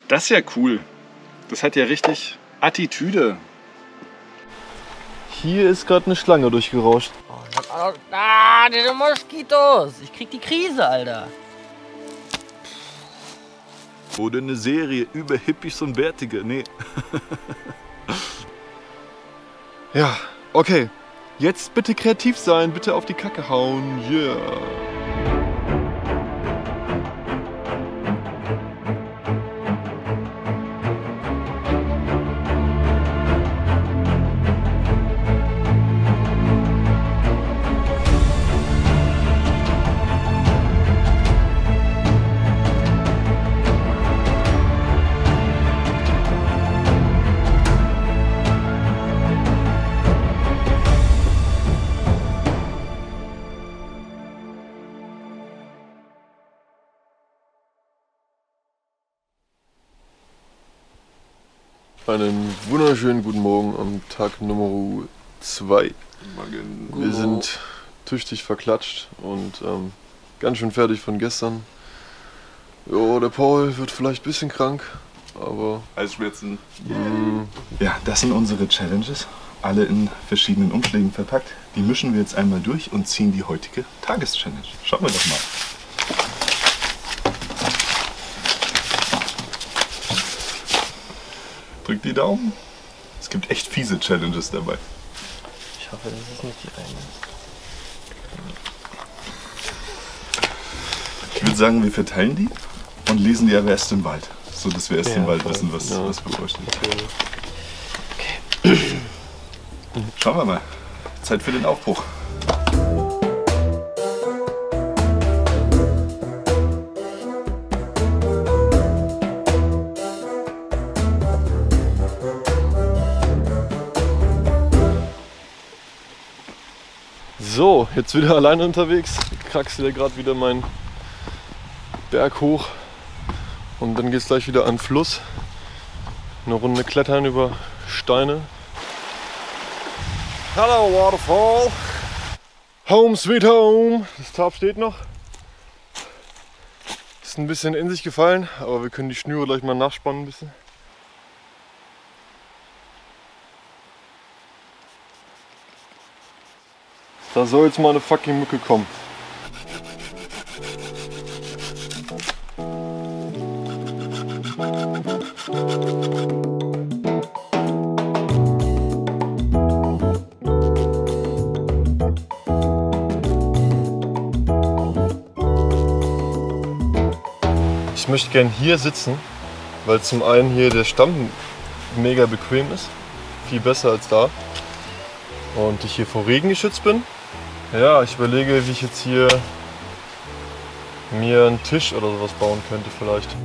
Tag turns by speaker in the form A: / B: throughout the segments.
A: Das ist ja cool. Das hat ja richtig Attitüde.
B: Hier ist gerade eine Schlange durchgerauscht.
C: Ah, diese Moskitos. Ich krieg die Krise, Alter.
B: Oder eine Serie über Hippies und Bärtige. Nee. Ja, okay. Jetzt bitte kreativ sein, bitte auf die Kacke hauen. Yeah. Einen wunderschönen guten Morgen am Tag Nummer 2. Wir sind tüchtig verklatscht und ganz schön fertig von gestern. Jo, der Paul wird vielleicht ein bisschen krank, aber...
A: Halsschmerzen. Ja, das sind unsere Challenges. Alle in verschiedenen Umschlägen verpackt. Die mischen wir jetzt einmal durch und ziehen die heutige Tageschallenge. Schauen wir doch mal. Drückt die Daumen. Es gibt echt fiese Challenges dabei.
C: Ich hoffe, das ist nicht die eine.
A: Ich würde sagen, wir verteilen die und lesen die aber erst im Wald. So dass wir erst im Wald wissen, was bevor steht. Okay. Schauen wir mal. Zeit für den Aufbruch.
B: So, jetzt wieder alleine unterwegs. Ich kraxel gerade wieder meinen Berg hoch und dann geht es gleich wieder an den Fluss. Eine Runde klettern über Steine. Hello Waterfall! Home sweet home! Das Tarp steht noch. Ist ein bisschen in sich gefallen, aber wir können die Schnüre gleich mal nachspannen ein bisschen. Da soll jetzt mal eine fucking Mücke kommen. Ich möchte gern hier sitzen, weil zum einen hier der Stamm mega bequem ist, viel besser als da. Und ich hier vor Regen geschützt bin. Ja, ich überlege, wie ich jetzt hier mir einen Tisch oder sowas bauen könnte vielleicht.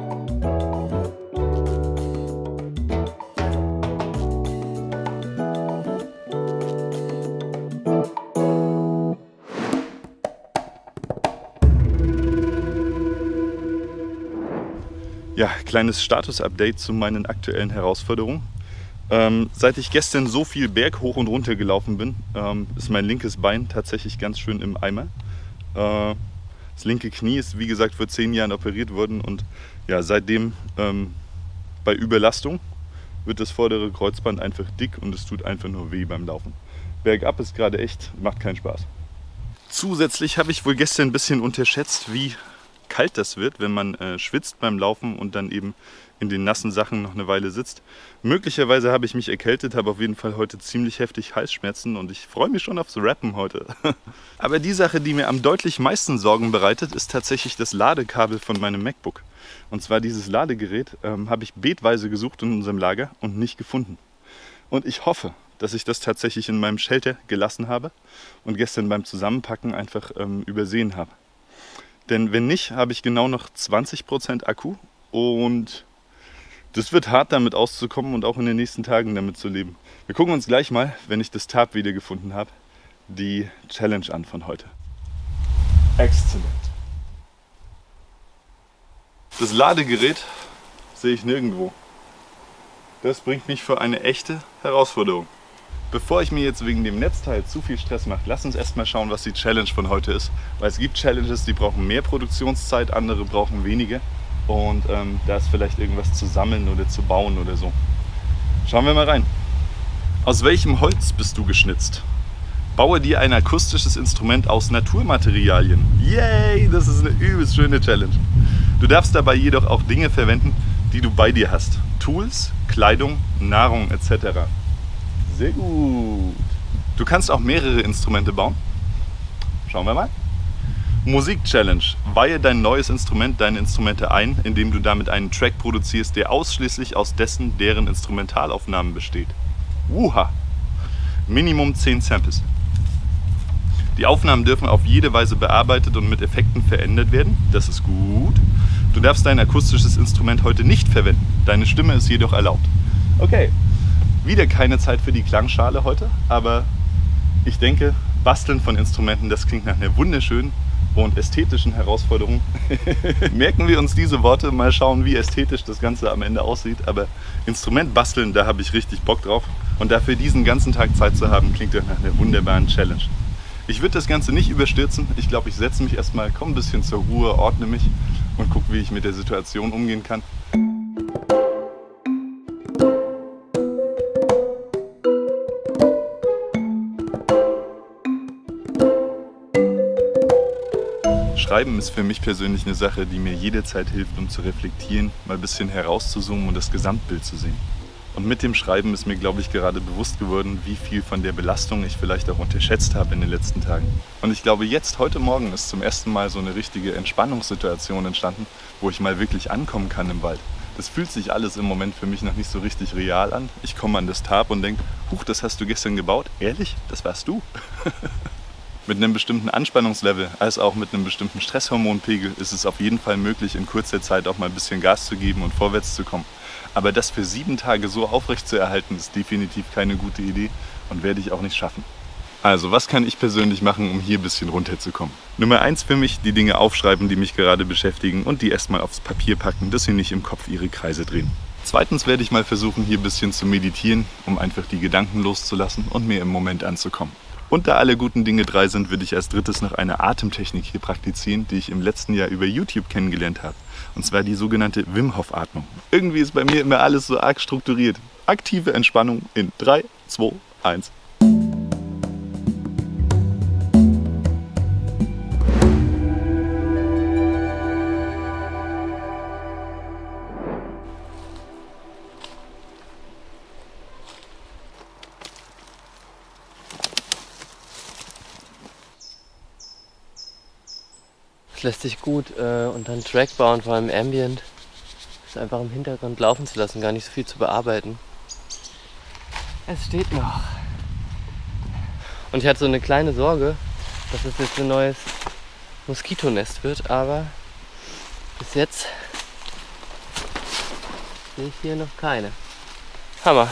A: Ja, kleines Status-Update zu meinen aktuellen Herausforderungen. Seit ich gestern so viel Berg hoch und runter gelaufen bin, ist mein linkes Bein tatsächlich ganz schön im Eimer. Das linke Knie ist, wie gesagt, vor 10 Jahren operiert worden und ja, seitdem bei Überlastung wird das vordere Kreuzband einfach dick und es tut einfach nur weh beim Laufen. Bergab ist gerade echt, macht keinen Spaß. Zusätzlich habe ich wohl gestern ein bisschen unterschätzt, wie kalt das wird, wenn man schwitzt beim Laufen und dann eben in den nassen Sachen noch eine Weile sitzt. Möglicherweise habe ich mich erkältet, habe auf jeden Fall heute ziemlich heftig Halsschmerzen und ich freue mich schon aufs Rappen heute. Aber die Sache, die mir am deutlich meisten Sorgen bereitet, ist tatsächlich das Ladekabel von meinem MacBook. Und zwar dieses Ladegerät habe ich beetweise gesucht in unserem Lager und nicht gefunden. Und ich hoffe, dass ich das tatsächlich in meinem Shelter gelassen habe und gestern beim Zusammenpacken einfach übersehen habe. Denn wenn nicht, habe ich genau noch 20% Akku und das wird hart, damit auszukommen und auch in den nächsten Tagen damit zu leben. Wir gucken uns gleich mal, wenn ich das Tarp wiedergefunden habe, die Challenge an von heute. Exzellent. Das Ladegerät sehe ich nirgendwo. Das bringt mich vor eine echte Herausforderung. Bevor ich mir jetzt wegen dem Netzteil zu viel Stress mache, lass uns erstmal schauen, was die Challenge von heute ist. Weil es gibt Challenges, die brauchen mehr Produktionszeit, andere brauchen weniger. und da ist vielleicht irgendwas zu sammeln oder zu bauen oder so. Schauen wir mal rein. Aus welchem Holz bist du geschnitzt? Baue dir ein akustisches Instrument aus Naturmaterialien. Yay, das ist eine übelst schöne Challenge. Du darfst dabei jedoch auch Dinge verwenden, die du bei dir hast. Tools, Kleidung, Nahrung etc. Sehr gut. Du kannst auch mehrere Instrumente bauen. Schauen wir mal. Musik-Challenge. Weihe dein neues Instrument, deine Instrumente ein, indem du damit einen Track produzierst, der ausschließlich aus deren Instrumentalaufnahmen besteht. Wuha! Minimum 10 Samples. Die Aufnahmen dürfen auf jede Weise bearbeitet und mit Effekten verändert werden. Das ist gut. Du darfst dein akustisches Instrument heute nicht verwenden. Deine Stimme ist jedoch erlaubt. Okay, wieder keine Zeit für die Klangschale heute, aber ich denke, Basteln von Instrumenten, das klingt nach einer wunderschönen und ästhetischen Herausforderung. Merken wir uns diese Worte, mal schauen, wie ästhetisch das Ganze am Ende aussieht. Aber Instrument basteln, da habe ich richtig Bock drauf. Und dafür diesen ganzen Tag Zeit zu haben, klingt doch nach einer wunderbaren Challenge. Ich würde das Ganze nicht überstürzen. Ich glaube, ich setze mich erstmal, komme ein bisschen zur Ruhe, ordne mich und gucke, wie ich mit der Situation umgehen kann. Schreiben ist für mich persönlich eine Sache, die mir jederzeit hilft, um zu reflektieren, mal ein bisschen herauszuzoomen und das Gesamtbild zu sehen. Und mit dem Schreiben ist mir, glaube ich, gerade bewusst geworden, wie viel von der Belastung ich vielleicht auch unterschätzt habe in den letzten Tagen. Und ich glaube, heute Morgen ist zum ersten Mal so eine richtige Entspannungssituation entstanden, wo ich mal wirklich ankommen kann im Wald. Das fühlt sich alles im Moment für mich noch nicht so richtig real an. Ich komme an das Tab und denke, huch, das hast du gestern gebaut? Ehrlich? Das warst du? Mit einem bestimmten Anspannungslevel als auch mit einem bestimmten Stresshormonpegel ist es auf jeden Fall möglich, in kurzer Zeit auch mal ein bisschen Gas zu geben und vorwärts zu kommen. Aber das für 7 Tage so aufrecht zu erhalten, ist definitiv keine gute Idee und werde ich auch nicht schaffen. Also, was kann ich persönlich machen, um hier ein bisschen runterzukommen? Nummer 1 für mich, die Dinge aufschreiben, die mich gerade beschäftigen und die erstmal aufs Papier packen, dass sie nicht im Kopf ihre Kreise drehen. Zweitens werde ich mal versuchen, hier ein bisschen zu meditieren, um einfach die Gedanken loszulassen und mehr im Moment anzukommen. Und da alle guten Dinge 3 sind, würde ich als drittes noch eine Atemtechnik hier praktizieren, die ich im letzten Jahr über YouTube kennengelernt habe. Und zwar die sogenannte Wim Hof Atmung. Irgendwie ist bei mir immer alles so arg strukturiert. Aktive Entspannung in 3, 2, 1.
C: Es lässt sich gut und dann Track bauen, vor allem Ambient. Das einfach im Hintergrund laufen zu lassen, gar nicht so viel zu bearbeiten. Es steht noch. Und ich hatte so eine kleine Sorge, dass es jetzt ein neues Moskitonest wird, aber bis jetzt sehe ich hier noch keine. Hammer.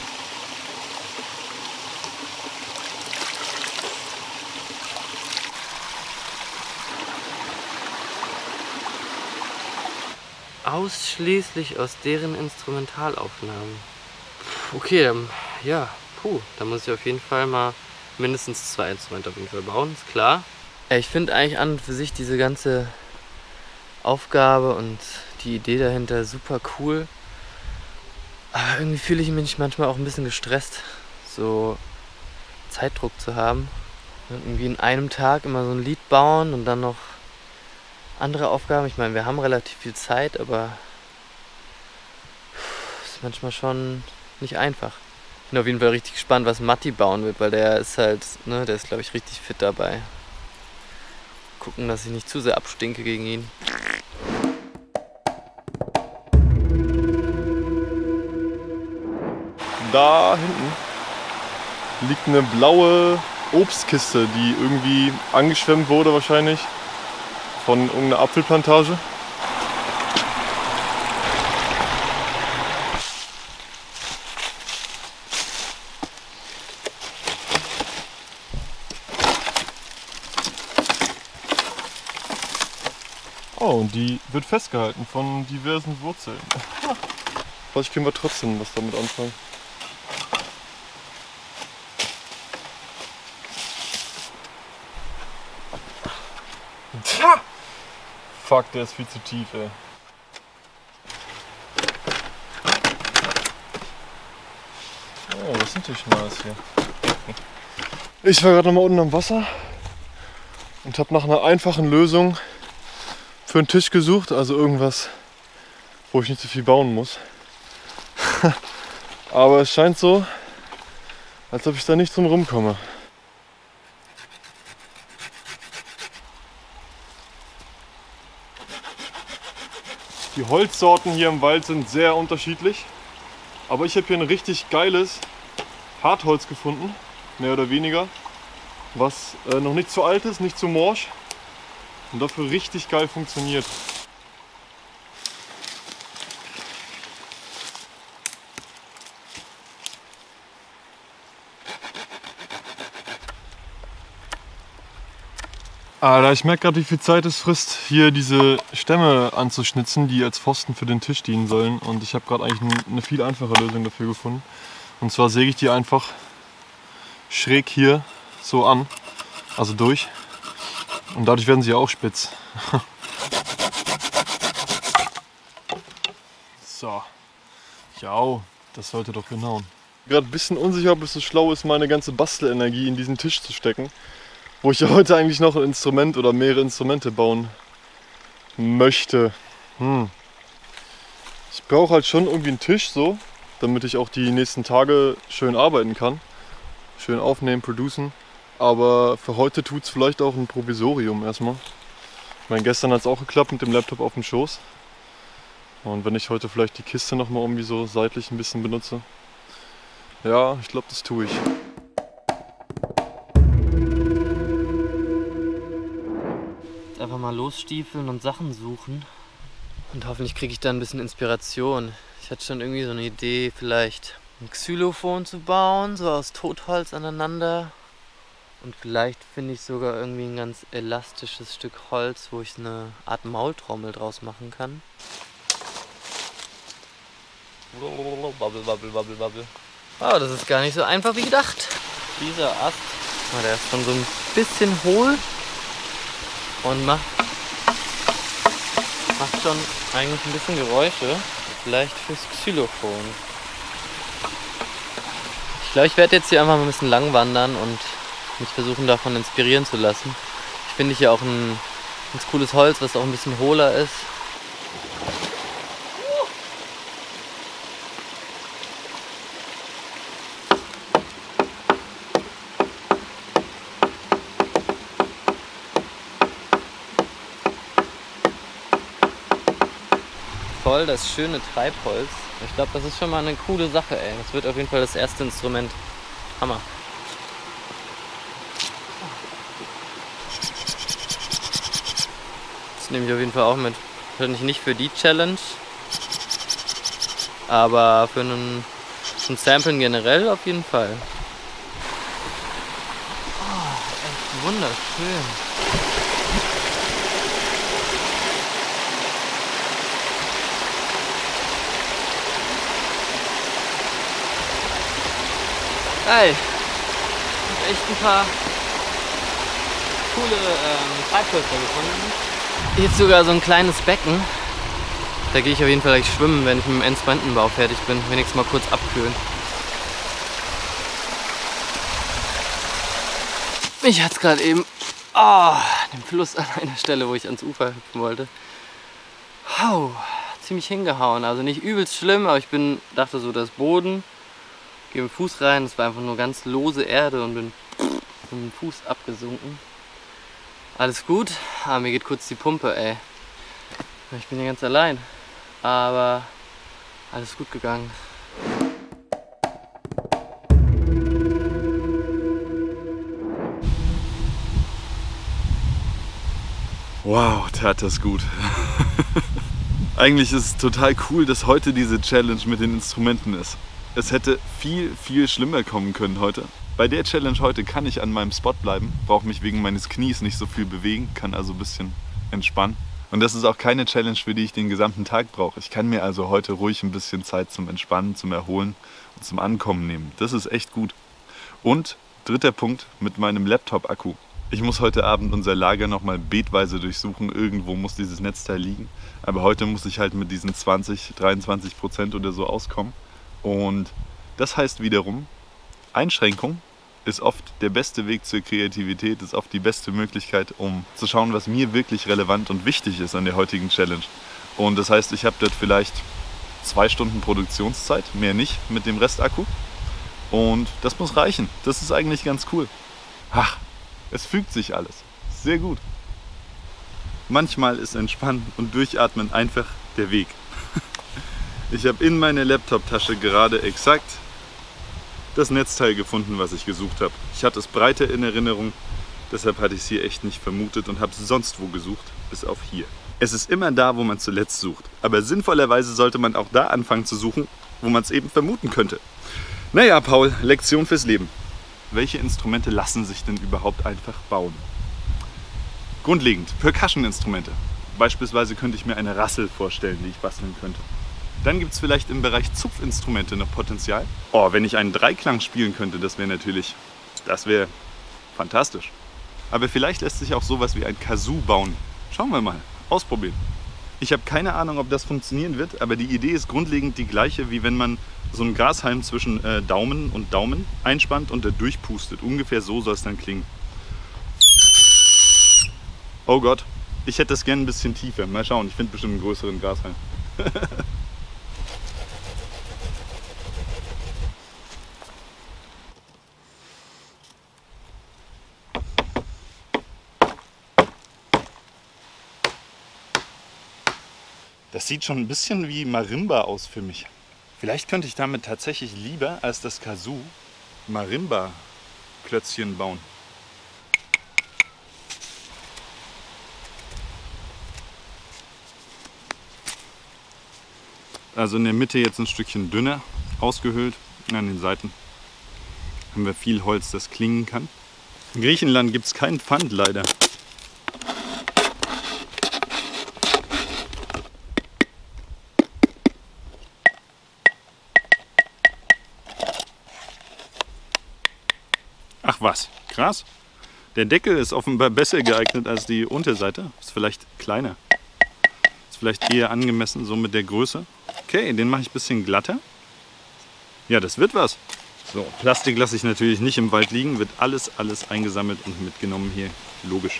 C: Ausschließlich aus deren Instrumentalaufnahmen. Okay, dann, ja, da muss ich auf jeden Fall mal mindestens 2 Instrumente auf jeden Fall bauen, ist klar. Ich finde eigentlich an und für sich diese ganze Aufgabe und die Idee dahinter super cool. Aber irgendwie fühle ich mich manchmal auch ein bisschen gestresst, so Zeitdruck zu haben. Und irgendwie in einem Tag immer so ein Lied bauen und dann noch andere Aufgaben. Ich meine, wir haben relativ viel Zeit, aber es ist manchmal schon nicht einfach. Ich bin auf jeden Fall richtig gespannt, was Matti bauen wird, weil der ist halt, ne, der ist glaube ich richtig fit dabei. Gucken, dass ich nicht zu sehr abstinke gegen ihn.
B: Da hinten liegt eine blaue Obstkiste, die irgendwie angeschwemmt wurde wahrscheinlich von irgendeiner Apfelplantage. Oh, und die wird festgehalten von diversen Wurzeln. Vielleicht können wir trotzdem was damit anfangen. Fuck, der ist viel zu tief, ey. Oh, was ist natürlich nice hier. Ich war gerade noch mal unten am Wasser und habe nach einer einfachen Lösung für einen Tisch gesucht, also irgendwas, wo ich nicht so viel bauen muss. Aber es scheint so, als ob ich da nicht drum rumkomme. Die Holzsorten hier im Wald sind sehr unterschiedlich, aber ich habe hier ein richtig geiles Hartholz gefunden, mehr oder weniger, was noch nicht zu alt ist, nicht zu morsch und dafür richtig geil funktioniert. Alter, ich merke gerade, wie viel Zeit es frisst, hier diese Stämme anzuschnitzen, die als Pfosten für den Tisch dienen sollen. Und ich habe gerade eigentlich eine viel einfache Lösung dafür gefunden. Und zwar säge ich die einfach schräg hier so an, also durch. Und dadurch werden sie auch spitz. So, ja, das sollte doch hinhauen. Gerade ein bisschen unsicher, ob es so schlau ist, meine ganze Bastelenergie in diesen Tisch zu stecken. Wo ich ja heute eigentlich noch ein Instrument oder mehrere Instrumente bauen möchte. Ich brauche halt schon irgendwie einen Tisch so, damit ich auch die nächsten Tage schön arbeiten kann. Schön aufnehmen, producen. Aber für heute tut es vielleicht auch ein Provisorium erstmal. Ich meine, gestern hat es auch geklappt mit dem Laptop auf dem Schoß. Und wenn ich heute vielleicht die Kiste nochmal irgendwie so seitlich ein bisschen benutze. Ja, ich glaube, das tue ich.
C: Einfach mal losstiefeln und Sachen suchen. Und hoffentlich kriege ich da ein bisschen Inspiration. Ich hatte schon irgendwie so eine Idee, vielleicht ein Xylophon zu bauen, so aus Totholz aneinander. Und vielleicht finde ich sogar irgendwie ein ganz elastisches Stück Holz, wo ich eine Art Maultrommel draus machen kann. Babbel, babbel, babbel, babbel. Oh, das ist gar nicht so einfach wie gedacht. Dieser Ast, oh, der ist schon so ein bisschen hohl. Und macht schon eigentlich ein bisschen Geräusche. Vielleicht fürs Xylophon. Ich glaube, ich werde jetzt hier einfach mal ein bisschen lang wandern und mich versuchen davon inspirieren zu lassen. Ich finde hier auch ein ganz cooles Holz, was auch ein bisschen hohler ist. Voll das schöne Treibholz. Ich glaube, das ist schon mal eine coole Sache, ey. Das wird auf jeden Fall das erste Instrument. Hammer. Das nehme ich auf jeden Fall auch mit. Wahrscheinlich nicht für die Challenge, aber für ein Samplen generell auf jeden Fall. Oh, echt wunderschön. Geil! Ich habe echt ein paar coole Treibhölzer gefunden. Jetzt sogar so ein kleines Becken. Da gehe ich auf jeden Fall gleich schwimmen, wenn ich mit dem Instrumentenbau fertig bin. Wenigstens mal kurz abkühlen. Mich hat es gerade eben den Fluss an einer Stelle, wo ich ans Ufer hüpfen wollte. Ziemlich hingehauen. Also nicht übelst schlimm, aber ich dachte so, das ist Boden. Gehe mit dem Fuß rein, es war einfach nur ganz lose Erde und bin mit dem Fuß abgesunken. Alles gut, aber mir geht kurz die Pumpe, ey. Ich bin hier ganz allein, aber alles gut gegangen.
A: Wow, tat das gut. Eigentlich ist es total cool, dass heute diese Challenge mit den Instrumenten ist. Es hätte viel, viel schlimmer kommen können heute. Bei der Challenge heute kann ich an meinem Spot bleiben, brauche mich wegen meines Knies nicht so viel bewegen, kann also ein bisschen entspannen. Und das ist auch keine Challenge, für die ich den gesamten Tag brauche. Ich kann mir also heute ruhig ein bisschen Zeit zum Entspannen, zum Erholen und zum Ankommen nehmen. Das ist echt gut. Und dritter Punkt mit meinem Laptop-Akku. Ich muss heute Abend unser Lager nochmal beetweise durchsuchen. Irgendwo muss dieses Netzteil liegen. Aber heute muss ich halt mit diesen 20-23% oder so auskommen. Und Das heißt wiederum, Einschränkung ist oft der beste Weg zur Kreativität, ist oft die beste Möglichkeit, um zu schauen, was mir wirklich relevant und wichtig ist an der heutigen Challenge. Und das heißt, ich habe dort vielleicht 2 Stunden Produktionszeit, mehr nicht mit dem Restakku. Und das muss reichen. Das ist eigentlich ganz cool. Ach, es fügt sich alles. Sehr gut. Manchmal ist Entspannen und Durchatmen einfach der Weg. Ich habe in meiner Laptop-Tasche gerade exakt das Netzteil gefunden, was ich gesucht habe. Ich hatte es breiter in Erinnerung, deshalb hatte ich es hier echt nicht vermutet und habe es sonst wo gesucht, bis auf hier. Es ist immer da, wo man zuletzt sucht. Aber sinnvollerweise sollte man auch da anfangen zu suchen, wo man es eben vermuten könnte. Naja, Paul, Lektion fürs Leben. Welche Instrumente lassen sich denn überhaupt einfach bauen? Grundlegend, Percussion-Instrumente. Beispielsweise könnte ich mir eine Rassel vorstellen, die ich basteln könnte. Dann gibt es vielleicht im Bereich Zupfinstrumente noch Potenzial. Oh, wenn ich einen Dreiklang spielen könnte, das wäre fantastisch. Aber vielleicht lässt sich auch sowas wie ein Kazoo bauen. Schauen wir mal, ausprobieren. Ich habe keine Ahnung, ob das funktionieren wird, aber die Idee ist grundlegend die gleiche, wie wenn man so einen Grashalm zwischen Daumen und Daumen einspannt und da durchpustet. Ungefähr so soll es dann klingen. Oh Gott, ich hätte das gerne ein bisschen tiefer. Mal schauen, ich finde bestimmt einen größeren Grashalm. Das sieht schon ein bisschen wie Marimba aus für mich. Vielleicht könnte ich damit tatsächlich lieber als das Kazoo Marimba-Klötzchen bauen. Also in der Mitte jetzt ein Stückchen dünner ausgehöhlt. An den Seiten haben wir viel Holz, das klingen kann. In Griechenland gibt es keinen Pfand leider. Ach was, krass. Der Deckel ist offenbar besser geeignet als die Unterseite. Ist vielleicht kleiner. Ist vielleicht eher angemessen, so mit der Größe. Okay, den mache ich ein bisschen glatter. Ja, das wird was. So, Plastik lasse ich natürlich nicht im Wald liegen. Wird alles eingesammelt und mitgenommen hier. Logisch.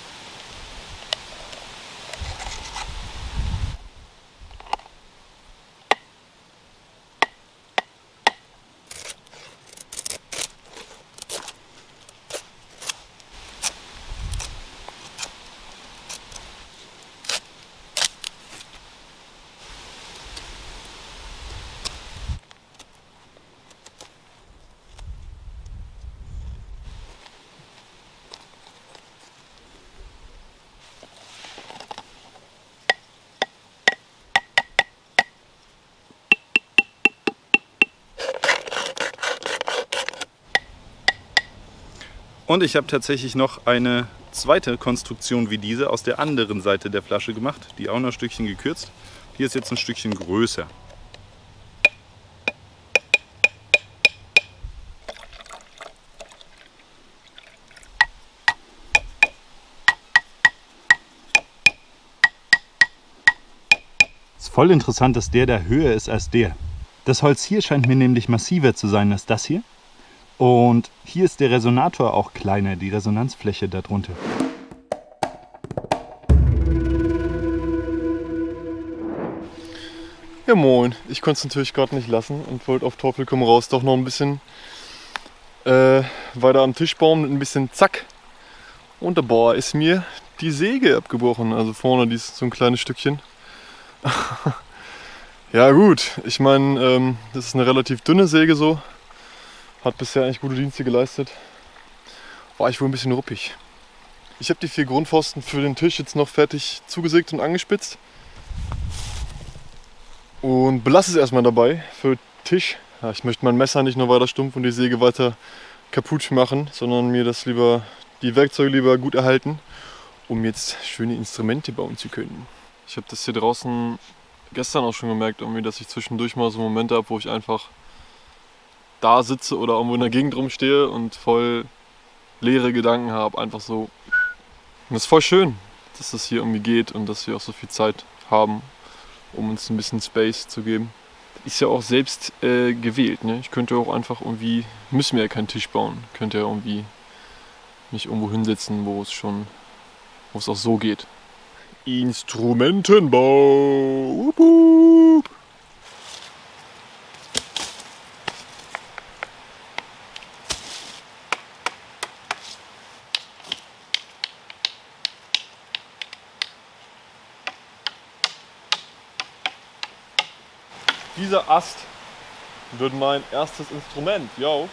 A: Und ich habe tatsächlich noch eine zweite Konstruktion wie diese aus der anderen Seite der Flasche gemacht, die auch noch ein Stückchen gekürzt. Hier ist jetzt ein Stückchen größer. Es ist voll interessant, dass der da höher ist als der. Das Holz hier scheint mir nämlich massiver zu sein als das hier. Und hier ist der Resonator auch kleiner, die Resonanzfläche darunter.
B: Ja moin, ich konnte es natürlich gerade nicht lassen und wollte auf Teufel komm raus doch noch ein bisschen weiter am Tisch bauen mit ein bisschen Zack. Und dabei ist mir die Säge abgebrochen, also vorne die ist so ein kleines Stückchen. Ja gut, ich meine, das ist eine relativ dünne Säge so. Hat bisher eigentlich gute Dienste geleistet. War ich wohl ein bisschen ruppig. Ich habe die 4 Grundpfosten für den Tisch jetzt noch fertig zugesägt und angespitzt. Und belasse es erstmal dabei für Tisch. Ja, ich möchte mein Messer nicht noch weiter stumpf und die Säge weiter kaputt machen, sondern mir die Werkzeuge lieber gut erhalten, um jetzt schöne Instrumente bauen zu können. Ich habe das hier draußen gestern auch schon gemerkt, irgendwie, dass ich zwischendurch mal so Momente habe, wo ich einfach da sitze oder irgendwo in der Gegend rumstehe und voll leere Gedanken habe, einfach so. Und das ist voll schön, dass das hier irgendwie geht und dass wir auch so viel Zeit haben, um uns ein bisschen Space zu geben. ist ja auch selbst gewählt. Ne? Ich könnte auch einfach irgendwie, müssen wir ja keinen Tisch bauen, könnte ja irgendwie mich irgendwo hinsetzen, wo es auch so geht. Instrumentenbau. Wup, wup. Dieser Ast wird mein erstes Instrument, yo.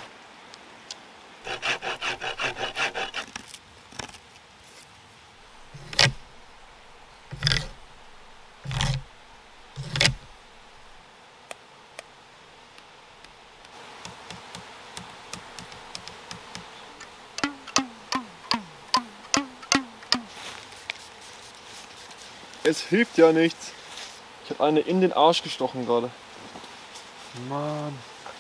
B: Es hilft ja nichts. Ich habe eine in den Arsch gestochen gerade. Mann.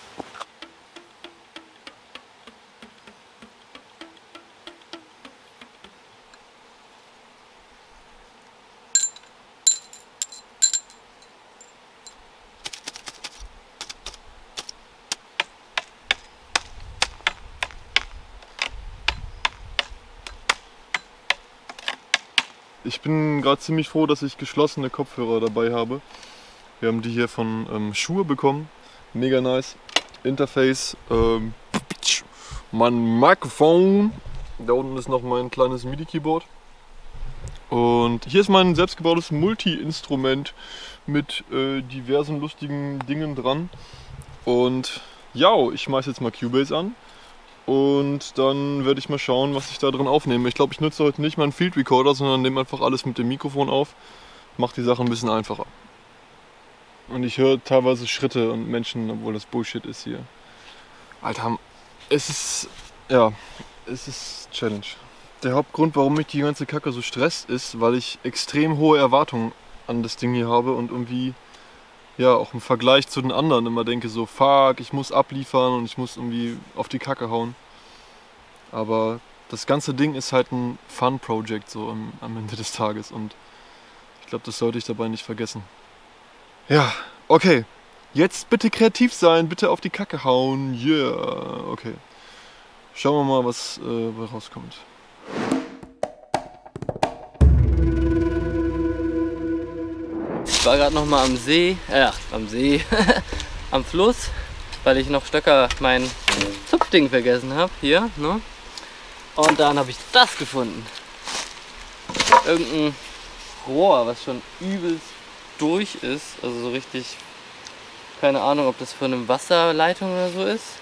B: Ich bin gerade ziemlich froh, dass ich geschlossene Kopfhörer dabei habe. Wir haben die hier von Shure bekommen. Mega nice. Interface. Mein Mikrofon. Da unten ist noch mein kleines MIDI-Keyboard. Und hier ist mein selbstgebautes Multi-Instrument mit diversen lustigen Dingen dran. Und ja, ich schmeiß jetzt mal Cubase an. Und dann werde ich mal schauen, was ich da drin aufnehme. Ich glaube, ich nutze heute nicht meinen Field Recorder, sondern nehme einfach alles mit dem Mikrofon auf. Macht die Sache ein bisschen einfacher. Und ich höre teilweise Schritte und Menschen, obwohl das Bullshit ist hier. Alter, es ist Challenge. Der Hauptgrund, warum mich die ganze Kacke so stresst, ist, weil ich extrem hohe Erwartungen an das Ding hier habe und irgendwie ja auch im Vergleich zu den anderen immer denke so, fuck, ich muss abliefern und ich muss irgendwie auf die Kacke hauen. Aber das ganze Ding ist halt ein Fun-Project so am Ende des Tages und ich glaube, das sollte ich dabei nicht vergessen. Ja, okay. Jetzt bitte kreativ sein, bitte auf die Kacke hauen. Yeah, okay. Schauen wir mal, was rauskommt.
C: Ich war gerade noch mal am See, am Fluss, weil ich noch Stöcker mein Zupfding vergessen habe, hier, ne? Und dann habe ich das gefunden. Irgendein Rohr, was schon übelst durch ist, also so richtig, keine Ahnung, ob das von einer Wasserleitung oder so ist.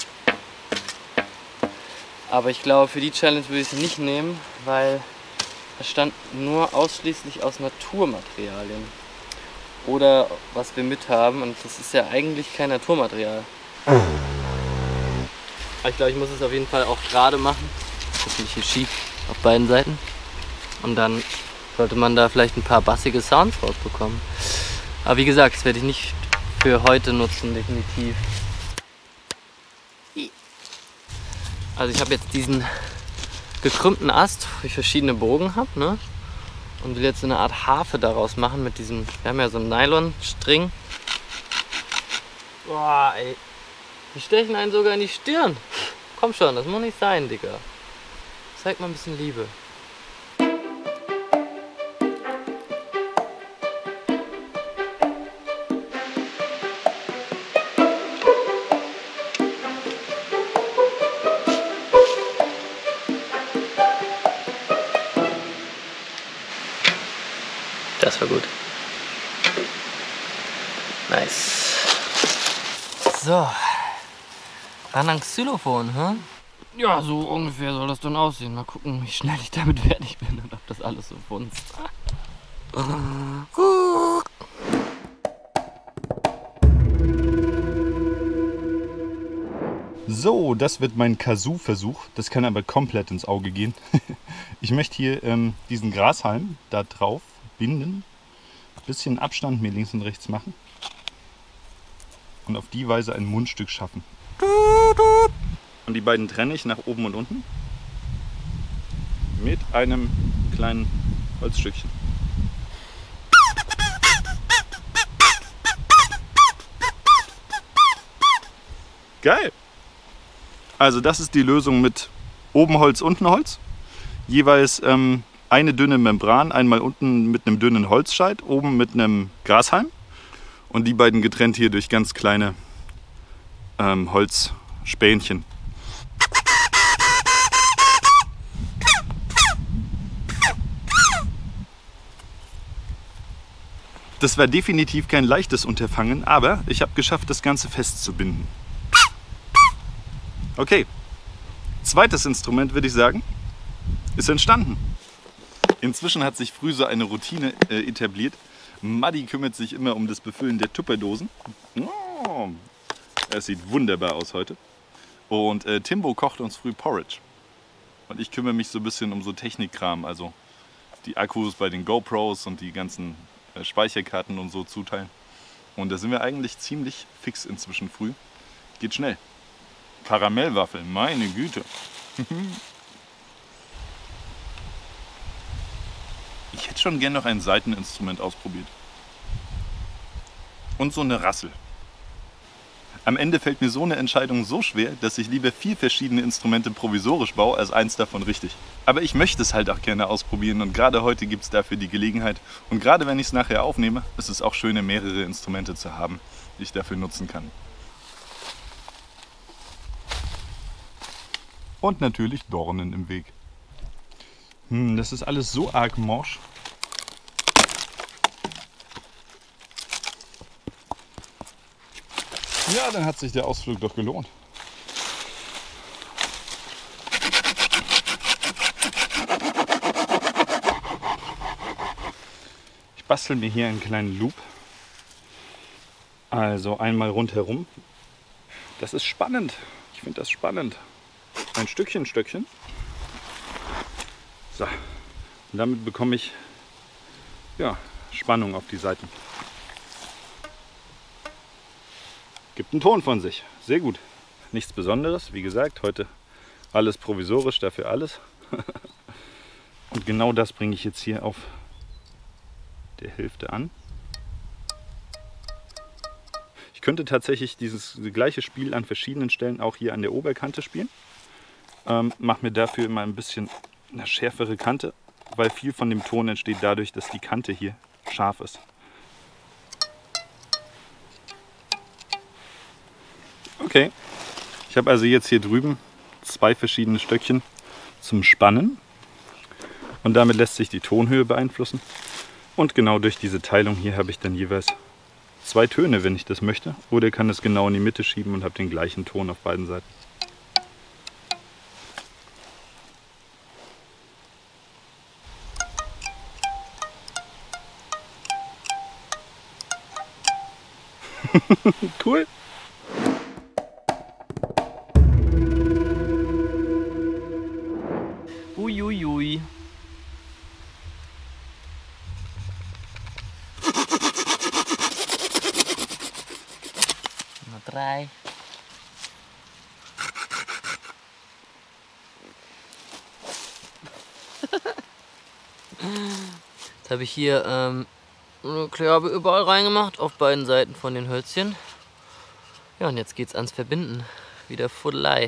C: Aber ich glaube, für die Challenge würde ich es nicht nehmen, weil es stand nur ausschließlich aus Naturmaterialien. Oder was wir mit haben, und das ist ja eigentlich kein Naturmaterial. Aber ich glaube, ich muss es auf jeden Fall auch gerade machen. Das ist ein bisschen schief auf beiden Seiten. Und dann sollte man da vielleicht ein paar bassige Sounds rausbekommen. Aber wie gesagt, das werde ich nicht für heute nutzen, definitiv. Also ich habe jetzt diesen gekrümmten Ast, wo ich verschiedene Bogen habe, ne? Und will jetzt so eine Art Harfe daraus machen mit diesem, wir haben ja so einen Nylonstring. Boah, ey. Die stechen einen sogar in die Stirn. Komm schon, das muss nicht sein, Digga. Zeig mal ein bisschen Liebe. Das war gut. Nice. So. Ran an Xylophon, hä? Ja, so ungefähr soll das dann aussehen. Mal gucken, wie schnell ich damit fertig bin und ob das alles so funzt.
A: So, das wird mein Kazoo-Versuch. Das kann aber komplett ins Auge gehen. Ich möchte hier diesen Grashalm da drauf binden. Ein bisschen Abstand mir links und rechts machen. Und auf die Weise ein Mundstück schaffen. Und die beiden trenne ich nach oben und unten. Mit einem kleinen Holzstückchen. Geil! Also das ist die Lösung mit oben Holz, unten Holz. Jeweils eine dünne Membran, einmal unten mit einem dünnen Holzscheit, oben mit einem Grashalm. Und die beiden getrennt hier durch ganz kleine Holzspänchen. Das war definitiv kein leichtes Unterfangen, aber ich habe geschafft, das Ganze festzubinden. Okay, zweites Instrument, würde ich sagen, ist entstanden. Inzwischen hat sich früh so eine Routine etabliert. Maddi kümmert sich immer um das Befüllen der Tupperdosen. Oh, es sieht wunderbar aus heute. Und Timbo kocht uns früh Porridge. Und ich kümmere mich so ein bisschen um so Technikkram, also die Akkus bei den GoPros und die ganzen Speicherkarten und so zuteilen. Und da sind wir eigentlich ziemlich fix inzwischen früh. Geht schnell. Karamellwaffeln, meine Güte. Ich hätte schon gern noch ein Saiteninstrument ausprobiert. Und so eine Rassel. Am Ende fällt mir so eine Entscheidung so schwer, dass ich lieber 4 verschiedene Instrumente provisorisch baue, als eins davon richtig. Aber ich möchte es halt auch gerne ausprobieren und gerade heute gibt es dafür die Gelegenheit. Und gerade wenn ich es nachher aufnehme, ist es auch schön, mehrere Instrumente zu haben, die ich dafür nutzen kann. Und natürlich Dornen im Weg. Das ist alles so arg morsch. Ja, dann hat sich der Ausflug doch gelohnt. Ich bastel mir hier einen kleinen Loop. Also einmal rundherum. Das ist spannend. Ich finde das spannend. Ein Stückchen. So. Und damit bekomme ich ja, Spannung auf die Seiten. Gibt einen Ton von sich. Sehr gut. Nichts Besonderes. Wie gesagt, heute alles provisorisch, dafür alles. Und genau das bringe ich jetzt hier auf der Hälfte an. Ich könnte tatsächlich dieses gleiche Spiel an verschiedenen Stellen auch hier an der Oberkante spielen. Mache mir dafür immer ein bisschen eine schärfere Kante, weil viel von dem Ton entsteht dadurch, dass die Kante hier scharf ist. Okay, ich habe also jetzt hier drüben 2 verschiedene Stöckchen zum Spannen und damit lässt sich die Tonhöhe beeinflussen und genau durch diese Teilung hier habe ich dann jeweils 2 Töne, wenn ich das möchte, oder kann es genau in die Mitte schieben und habe den gleichen Ton auf beiden Seiten. Cool.
C: Uiuiui. Nummer 3. Jetzt habe ich hier eine Klärbe überall reingemacht, auf beiden Seiten von den Hölzchen. Ja, und jetzt geht's ans Verbinden. Wieder Fuddelei.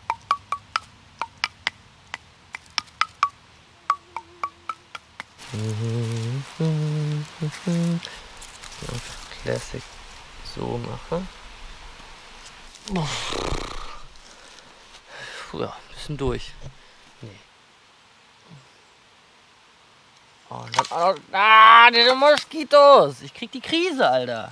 C: Classic so mache. Ja, ein bisschen durch. Nee. Oh, und dann, diese Moskitos! Ich krieg die Krise, Alter.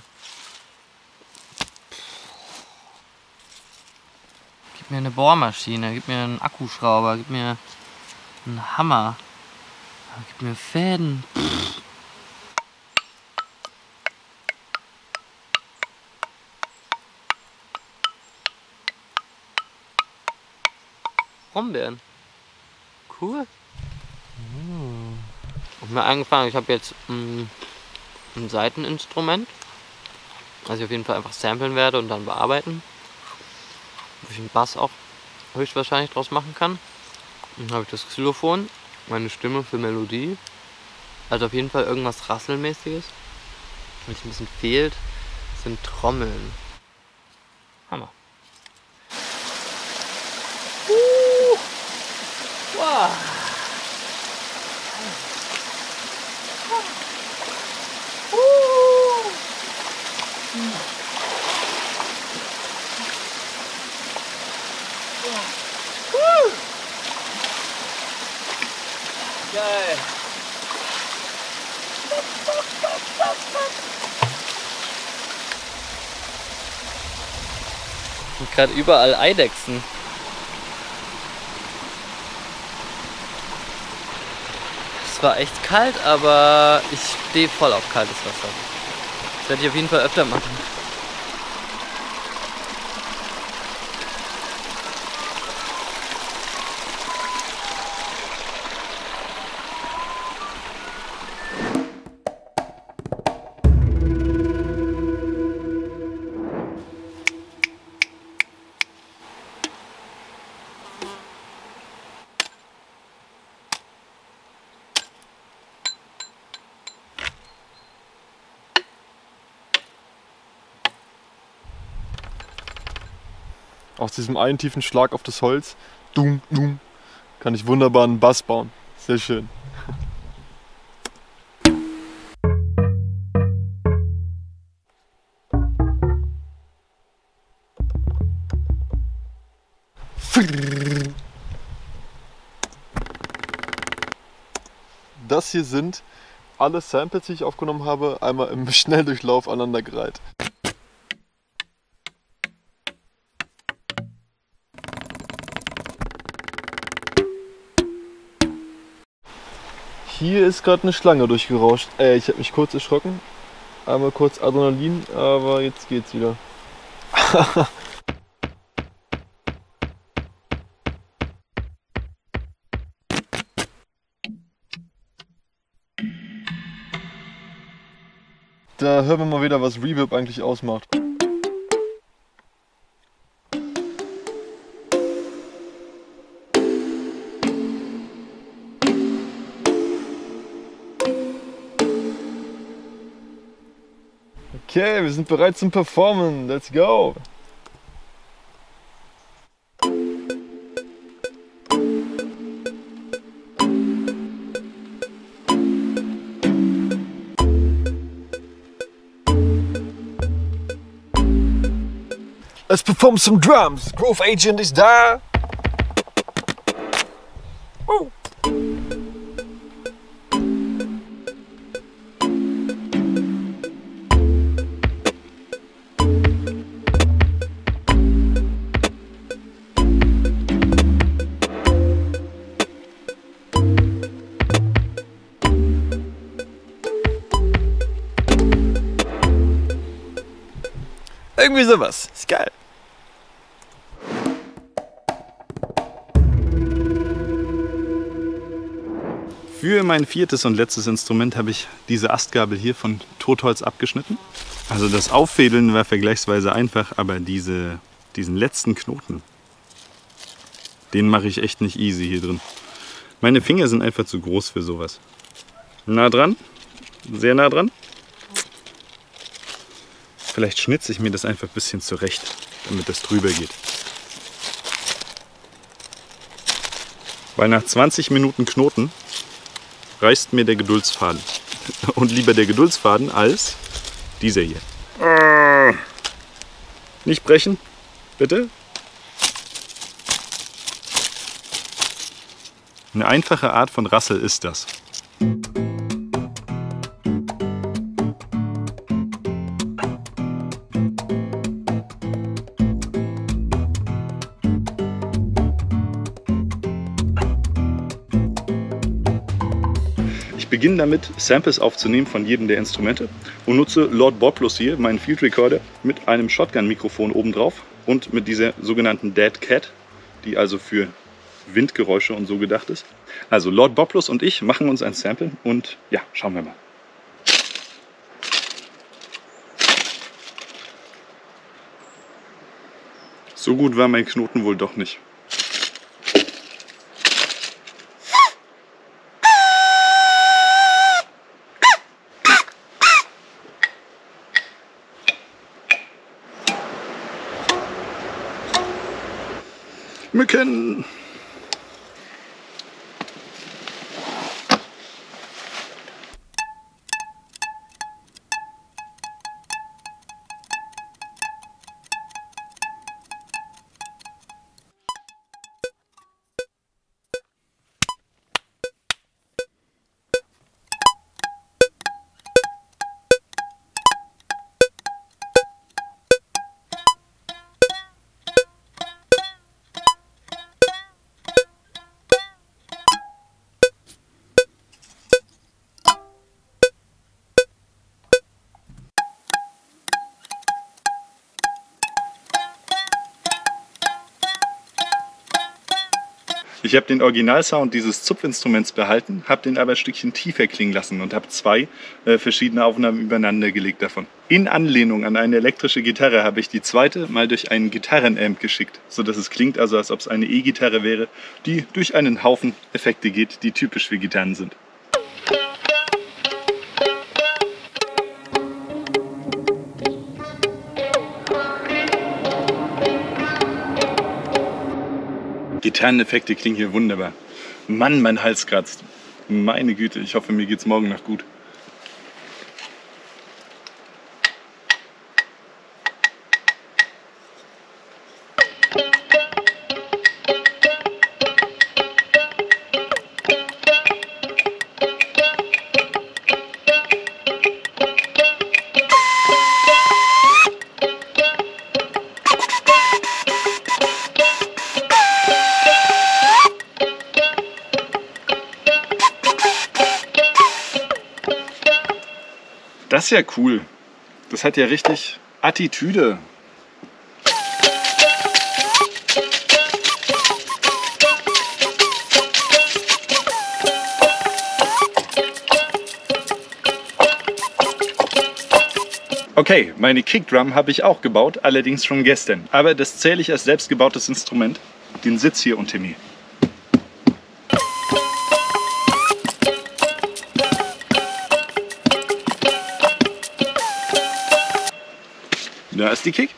C: Gib mir eine Bohrmaschine, gib mir einen Akkuschrauber, gib mir einen Hammer. Gib mir Fäden. Brombeeren. Cool. Ich habe mir angefangen, ich habe jetzt ein Saiteninstrument, was ich auf jeden Fall einfach samplen werde und dann bearbeiten. Wo ich einen Bass auch höchstwahrscheinlich draus machen kann. Dann habe ich das Xylophon, meine Stimme für Melodie. Also auf jeden Fall irgendwas Rasselmäßiges. Was ein bisschen fehlt, sind Trommeln. Hammer. Wow. Geil. Und gerade überall Eidechsen. Es war echt kalt, aber ich stehe voll auf kaltes Wasser. Das werde ich auf jeden Fall öfter machen.
B: Aus diesem einen tiefen Schlag auf das Holz, dum, dum, kann ich wunderbar einen Bass bauen. Sehr schön. Das hier sind alle Samples, die ich aufgenommen habe, einmal im Schnelldurchlauf aneinandergereiht. Hier ist gerade eine Schlange durchgerauscht. Ich habe mich kurz erschrocken. Einmal kurz Adrenalin, aber jetzt geht's wieder. Da hören wir mal wieder, was Reverb eigentlich ausmacht. Okay, wir sind bereit zum Performen. Let's go! Let's perform some drums. Groove Agent is da. Woo. Irgendwie sowas. Ist geil.
A: Für mein viertes und letztes Instrument habe ich diese Astgabel hier von Totholz abgeschnitten. Also das Auffädeln war vergleichsweise einfach, aber diesen letzten Knoten, den mache ich echt nicht easy hier drin. Meine Finger sind einfach zu groß für sowas. Nah dran, sehr nah dran. Vielleicht schnitze ich mir das einfach ein bisschen zurecht, damit das drüber geht. Weil nach 20 Minuten Knoten reißt mir der Geduldsfaden. Und lieber der Geduldsfaden als dieser hier. Nicht brechen, bitte. Eine einfache Art von Rassel ist das. Ich beginne damit, Samples aufzunehmen von jedem der Instrumente und nutze Lord Boblus hier, meinen Field Recorder, mit einem Shotgun-Mikrofon obendrauf und mit dieser sogenannten Dead Cat, die also für Windgeräusche und so gedacht ist. Also Lord Boblus und ich machen uns ein Sample und ja, schauen wir mal. So gut war mein Knoten wohl doch nicht. Mücken! Ich habe den Originalsound dieses Zupfinstruments behalten, habe den aber ein Stückchen tiefer klingen lassen und habe 2 verschiedene Aufnahmen übereinander gelegt davon. In Anlehnung an eine elektrische Gitarre habe ich die zweite mal durch einen Gitarrenamp geschickt, sodass es klingt, also als ob es eine E-Gitarre wäre, die durch einen Haufen Effekte geht, die typisch für Gitarren sind. Gitarreneffekte klingen hier wunderbar. Mann, mein Hals kratzt. Meine Güte, ich hoffe, mir geht's morgen noch gut. Das ist ja cool. Das hat ja richtig Attitüde. Okay, meine Kickdrum habe ich auch gebaut, allerdings schon gestern. Aber das zähle ich als selbstgebautes Instrument. Den Sitz hier unter mir. Da ist die Kick.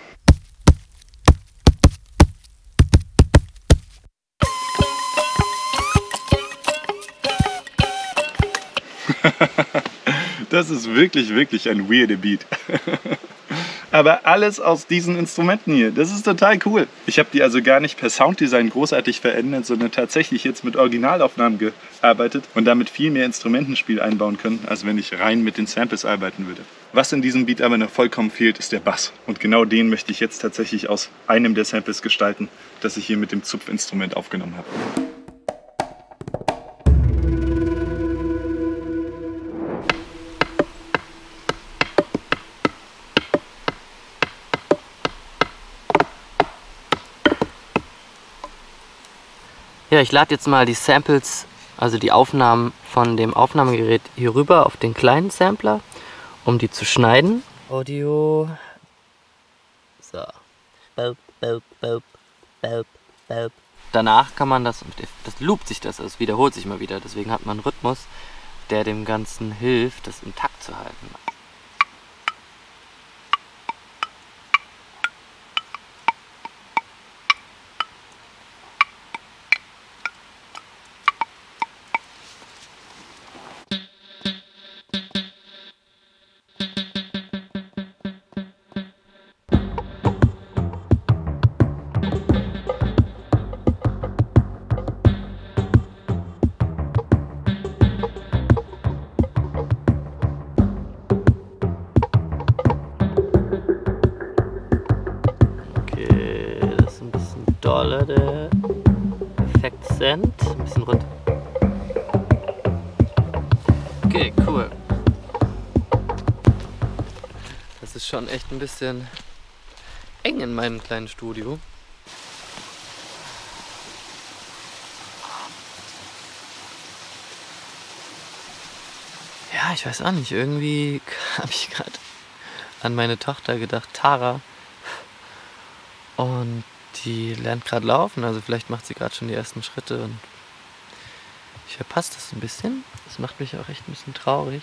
A: Das ist wirklich ein weirder Beat. Aber alles aus diesen Instrumenten hier. Das ist total cool. Ich habe die also gar nicht per Sounddesign großartig verändert, sondern tatsächlich jetzt mit Originalaufnahmen gearbeitet und damit viel mehr Instrumentenspiel einbauen können, als wenn ich rein mit den Samples arbeiten würde. Was in diesem Beat aber noch vollkommen fehlt, ist der Bass. Und genau den möchte ich jetzt tatsächlich aus einem der Samples gestalten, das ich hier mit dem Zupfinstrument aufgenommen habe.
C: Ja, ich lade jetzt mal die Samples, also die Aufnahmen von dem Aufnahmegerät hier rüber auf den kleinen Sampler, um die zu schneiden. Audio. So. Belp, belp, belp, belp, belp. Danach kann man das loopt sich das, es wiederholt sich mal wieder. Deswegen hat man einen Rhythmus, der dem Ganzen hilft, das im Takt zu halten. Der Effekt-Send. Ein bisschen runter. Okay, cool. Das ist schon echt ein bisschen eng in meinem kleinen Studio. Ja, ich weiß auch nicht. Irgendwie habe ich gerade an meine Tochter gedacht, Tara. Und die lernt gerade laufen, also vielleicht macht sie gerade schon die ersten Schritte und ich verpasse das ein bisschen. Das macht mich auch echt ein bisschen traurig.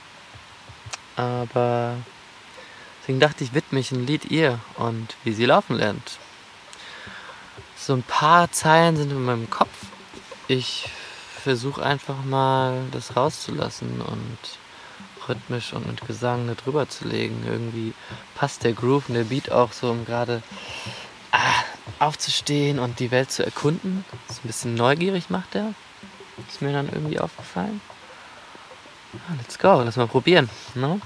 C: Aber deswegen dachte ich, widme ich ein Lied ihr und wie sie laufen lernt. So ein paar Zeilen sind in meinem Kopf. Ich versuche einfach mal das rauszulassen und rhythmisch und mit Gesang da drüber zu legen. Irgendwie passt der Groove und der Beat auch so, um gerade aufzustehen und die Welt zu erkunden. So ein bisschen neugierig macht er. Ist mir dann irgendwie aufgefallen. Let's go, lass mal probieren. No?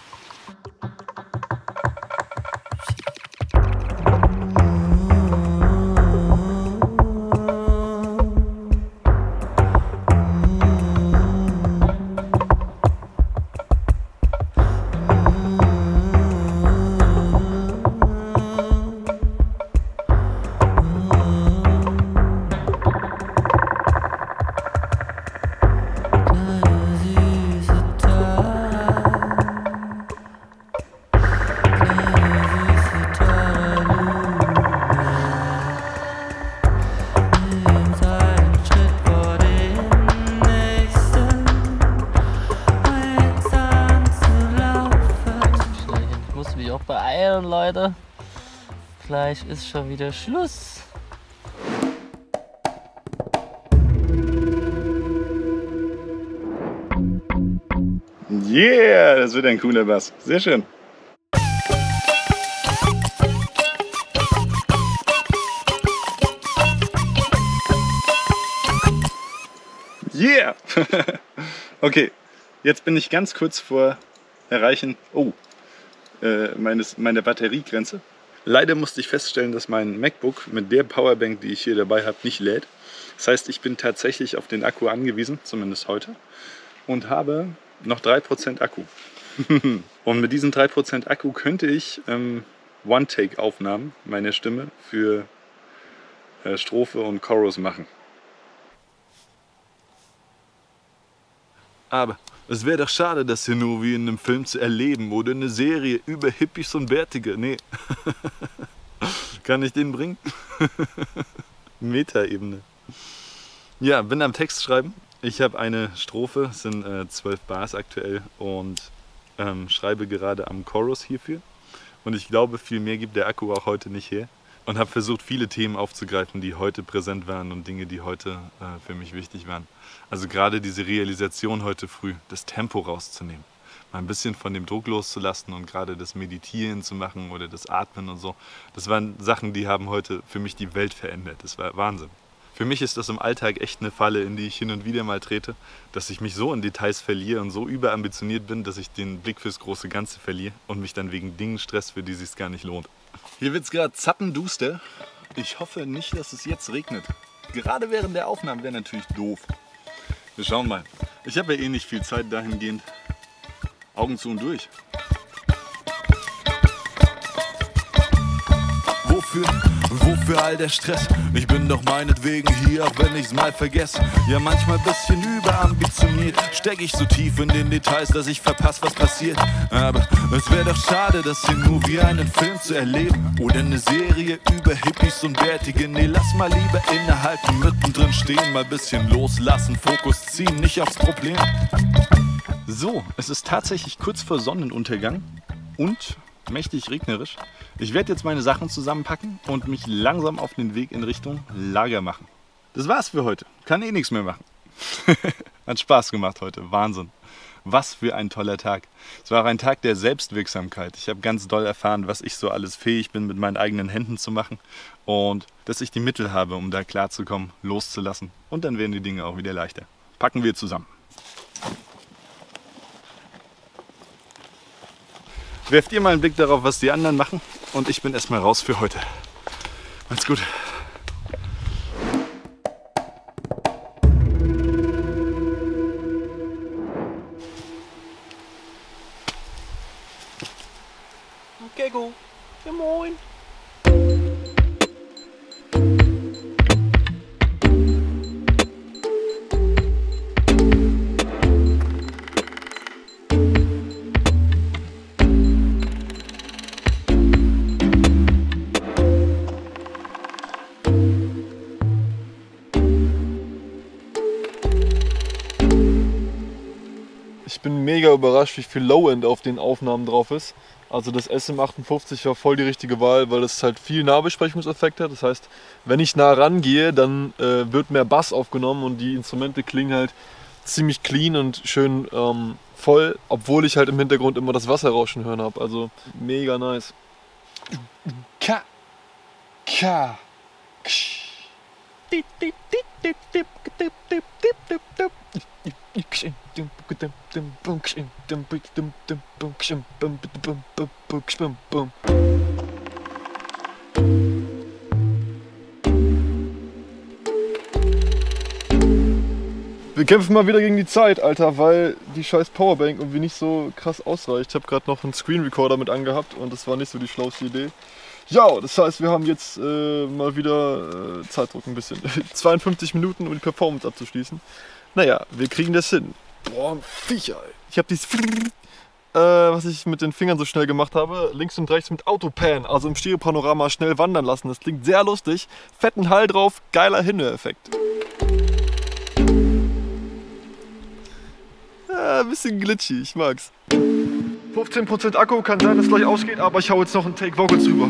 C: leider. Gleich ist schon wieder Schluss.
A: Yeah, das wird ein cooler Bass. Sehr schön. Yeah! Okay, jetzt bin ich ganz kurz vor Erreichen meine Batteriegrenze. Leider musste ich feststellen, dass mein MacBook mit der Powerbank, die ich hier dabei habe, nicht lädt. Das heißt, ich bin tatsächlich auf den Akku angewiesen, zumindest heute, und habe noch 3% Akku. Und mit diesen 3% Akku könnte ich One-Take-Aufnahmen meiner Stimme für Strophe und Chorus machen. Aber es wäre doch schade, das hier nur wie in einem Film zu erleben oder eine Serie über Hippies und Bärtige. Nee. Kann ich den bringen? Metaebene. Ja, bin am Text schreiben. Ich habe eine Strophe, es sind 12 Bars aktuell und schreibe gerade am Chorus hierfür. Und ich glaube, viel mehr gibt der Akku auch heute nicht her. Und habe versucht, viele Themen aufzugreifen, die heute präsent waren und Dinge, die heute für mich wichtig waren. Also gerade diese Realisation heute früh, das Tempo rauszunehmen, mal ein bisschen von dem Druck loszulassen und gerade das Meditieren zu machen oder das Atmen und so. Das waren Sachen, die haben heute für mich die Welt verändert. Das war Wahnsinn. Für mich ist das im Alltag echt eine Falle, in die ich hin und wieder mal trete, dass ich mich so in Details verliere und so überambitioniert bin, dass ich den Blick fürs große Ganze verliere und mich dann wegen Dingen stress, für die es sich gar nicht lohnt. Hier wird es gerade zappenduster. Ich hoffe nicht, dass es jetzt regnet. Gerade während der Aufnahmen wäre natürlich doof. Wir schauen mal. Ich habe ja eh nicht viel Zeit dahingehend. Augen zu und durch.
D: Wofür all der Stress? Ich bin doch meinetwegen hier, auch wenn ich's mal vergesse. Ja, manchmal bisschen überambitioniert. Steck ich so tief in den Details, dass ich verpasse, was passiert. Aber es wäre doch schade, das hier nur wie einen Film zu erleben. Oder eine Serie über Hippies und Bärtige. Nee, lass mal lieber innehalten, mittendrin stehen, mal bisschen loslassen, Fokus ziehen, nicht aufs Problem.
A: So, es ist tatsächlich kurz vor Sonnenuntergang und mächtig regnerisch. Ich werde jetzt meine Sachen zusammenpacken und mich langsam auf den Weg in Richtung Lager machen. Das war's für heute. Kann eh nichts mehr machen. Hat Spaß gemacht heute. Wahnsinn. Was für ein toller Tag. Es war auch ein Tag der Selbstwirksamkeit. Ich habe ganz doll erfahren, was ich so alles fähig bin, mit meinen eigenen Händen zu machen. Und dass ich die Mittel habe, um da klarzukommen, loszulassen. Und dann werden die Dinge auch wieder leichter. Packen wir zusammen. Werft ihr mal einen Blick darauf, was die anderen machen. Und ich bin erstmal raus für heute. Macht's gut.
D: Okay, go. Ja, moin.
B: Ich bin mega überrascht, wie viel Low-End auf den Aufnahmen drauf ist. Also das SM58 war voll die richtige Wahl, weil es halt viel Nahbesprechungseffekt hat. Das heißt, wenn ich nah rangehe, dann wird mehr Bass aufgenommen und die Instrumente klingen halt ziemlich clean und schön voll, obwohl ich halt im Hintergrund immer das Wasserrauschen hören habe. Also mega nice. Ka, ka, ksch. Wir kämpfen mal wieder gegen die Zeit, Alter, weil die scheiß Powerbank irgendwie nicht so krass ausreicht. Ich habe gerade noch einen Screen Recorder mit angehabt und das war nicht so die schlauste Idee. Ja, das heißt, wir haben jetzt mal wieder Zeitdruck ein bisschen. 52 Minuten, um die Performance abzuschließen. Naja, wir kriegen das hin. Boah, Viecher, ey. Ich habe dieses was ich mit den Fingern so schnell gemacht habe, links und rechts mit Autopan, also im Stereopanorama schnell wandern lassen. Das klingt sehr lustig. Fetten Hall drauf, geiler Hinhöreffekt. Ja, ein bisschen glitchy, ich mag's. 15% Akku, kann sein, dass gleich ausgeht, aber ich hau jetzt noch einen Take Vocals drüber.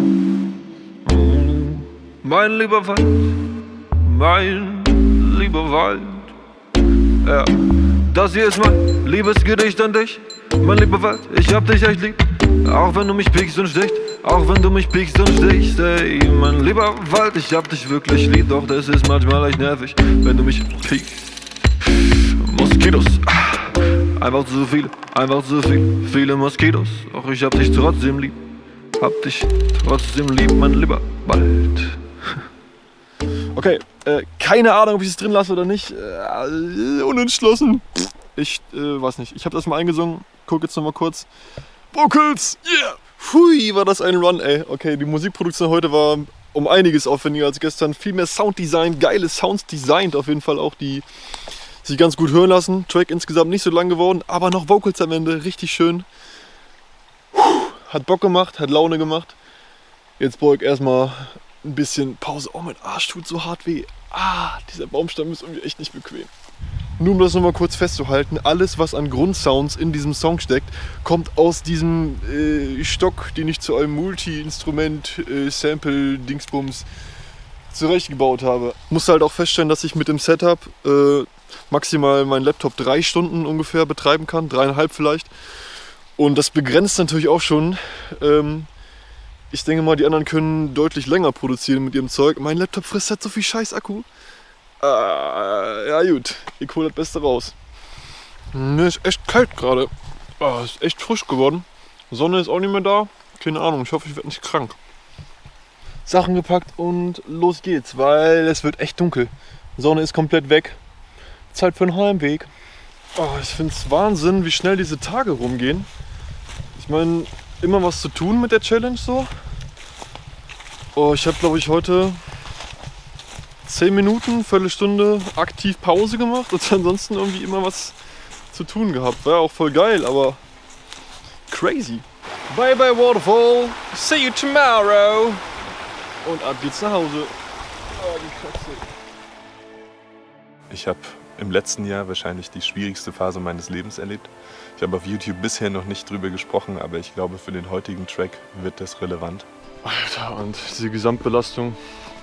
B: Mein lieber Wald, mein lieber Wald. Ja, das hier ist mein Liebesgedicht an dich. Mein lieber Wald, ich hab dich echt lieb. Auch wenn du mich piekst und stichst, auch wenn du mich piekst und stichst. Ey, mein lieber Wald, ich hab dich wirklich lieb. Doch das ist manchmal echt nervig, wenn du mich piekst. Moskitos, einfach zu viele Moskitos. Doch ich hab dich trotzdem lieb. Hab dich trotzdem lieb, mein lieber Wald. Okay, keine Ahnung, ob ich es drin lasse oder nicht. Unentschlossen. Ich weiß nicht. Ich habe das mal eingesungen. Guck jetzt nochmal kurz. Vocals! Yeah! Hui, war das ein Run, ey. Okay, die Musikproduktion heute war um einiges aufwendiger als gestern. Viel mehr Sounddesign, geile Sounds designt auf jeden Fall auch, die sich ganz gut hören lassen. Track insgesamt nicht so lang geworden, aber noch Vocals am Ende, richtig schön. Hat Bock gemacht, hat Laune gemacht. Jetzt brauche ich erstmal ein bisschen Pause. Oh, mein Arsch tut so hart weh. Ah, dieser Baumstamm ist irgendwie echt nicht bequem. Nur um das nochmal kurz festzuhalten, alles was an Grundsounds in diesem Song steckt, kommt aus diesem Stock, den ich zu einem Multi-Instrument Sample-Dingsbums zurechtgebaut habe. Musste halt auch feststellen, dass ich mit dem Setup maximal meinen Laptop 3 Stunden ungefähr betreiben kann, 3,5 vielleicht. Und das begrenzt natürlich auch schon. Ich denke mal, die anderen können deutlich länger produzieren mit ihrem Zeug. Mein Laptop frisst halt so viel scheiß Akku. Ja gut, ich hole das Beste raus. Ne, ist echt kalt gerade. Ist echt frisch geworden. Sonne ist auch nicht mehr da. Keine Ahnung, ich hoffe, ich werde nicht krank. Sachen gepackt und los geht's, weil es wird echt dunkel. Sonne ist komplett weg. Zeit für einen Heimweg. Ich finde es Wahnsinn, wie schnell diese Tage rumgehen. Ich meine, immer was zu tun mit der Challenge so. Ich habe, glaube ich, heute 10 Minuten, Viertelstunde aktiv Pause gemacht und ansonsten irgendwie immer was zu tun gehabt. War ja auch voll geil, aber crazy. Bye bye Waterfall, see you tomorrow. Und ab geht's nach Hause. Die Katze.
A: Ich habe im letzten Jahr wahrscheinlich die schwierigste Phase meines Lebens erlebt. Ich habe auf YouTube bisher noch nicht drüber gesprochen, aber ich glaube, für den heutigen Track wird das relevant.
B: Alter, und diese Gesamtbelastung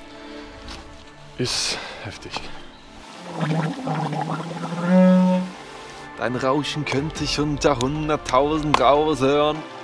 B: ist heftig.
E: Dein Rauschen könnte ich unter 100.000 raushören.